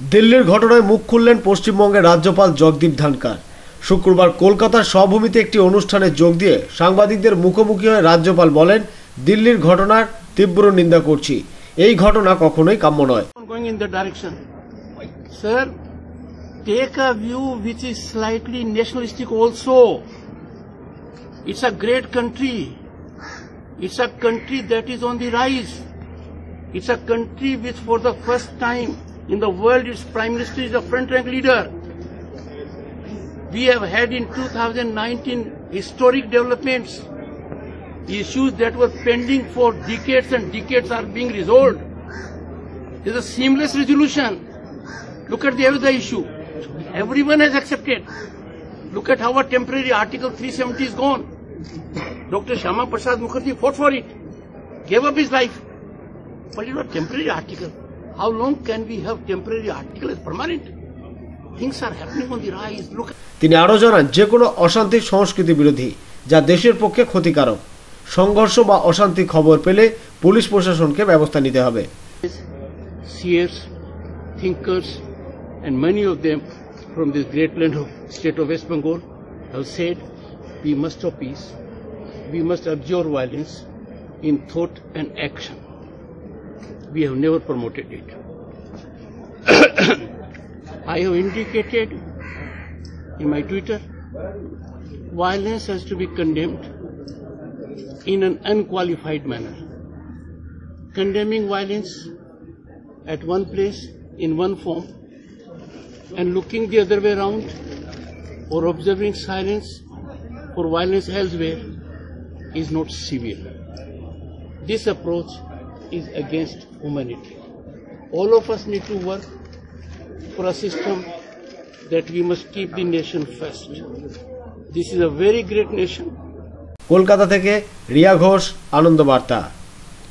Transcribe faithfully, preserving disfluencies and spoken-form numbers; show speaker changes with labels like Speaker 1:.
Speaker 1: दिल्लीर घटनाय मुख खुललेन पश्चिमबंगेर राज्यपाल जगदीप धनखड़। शुक्रवार कलकातार सभाभूमिते एकटी अनुष्ठाने जोग दिए सांबादिकदेर मुखोमुखी हये राज्यपाल बोलेन, दिल्लीर घटनार तीव्र निंदा करछि। এই ঘটনা কখনোই কাম্য নয়।
Speaker 2: Going in that direction, sir, take a view which is slightly nationalistic also. It's a great country. It's a country that is on the rise. It's a country which, for the first time in the world, its prime minister is a front-rank leader. We have had in two thousand nineteen historic developments. Issues that were pending for decades and decades are being resolved. There is a seamless resolution. Look at the other issue. Everyone has accepted. Look at how a temporary Article three seventy is gone. Doctor Shyama Prasad Mukherjee fought for it, gave up his life. But it was a temporary article. How long can we have temporary article as permanent? Things are happening on the rise. Look.
Speaker 1: তিনি আরো জানান, যে কোনো অশান্তির সংস্কৃতি বিরোধী, যা দেশের পক্ষে ক্ষতিকারক। সংঘর্ষ বা অশান্তি খবর পেলে পুলিশ প্রশাসনকে ব্যবস্থা নিতে হবে।
Speaker 2: Seers, thinkers, and many of them from this great land of state of West Bengal have said, we must have peace. We must abjure violence in thought and action. We have never promoted it. I have indicated in my Twitter, violence has to be condemned in an unqualified manner. Condemning violence at one place in one form and looking the other way around or observing silence for violence elsewhere is not civil. This approach is against humanity. All of us need to work for a system that we must keep the nation first. This is a very great nation.
Speaker 1: Kolkata থেকে রিয়া ঘোষ, আনন্দ বার্তা।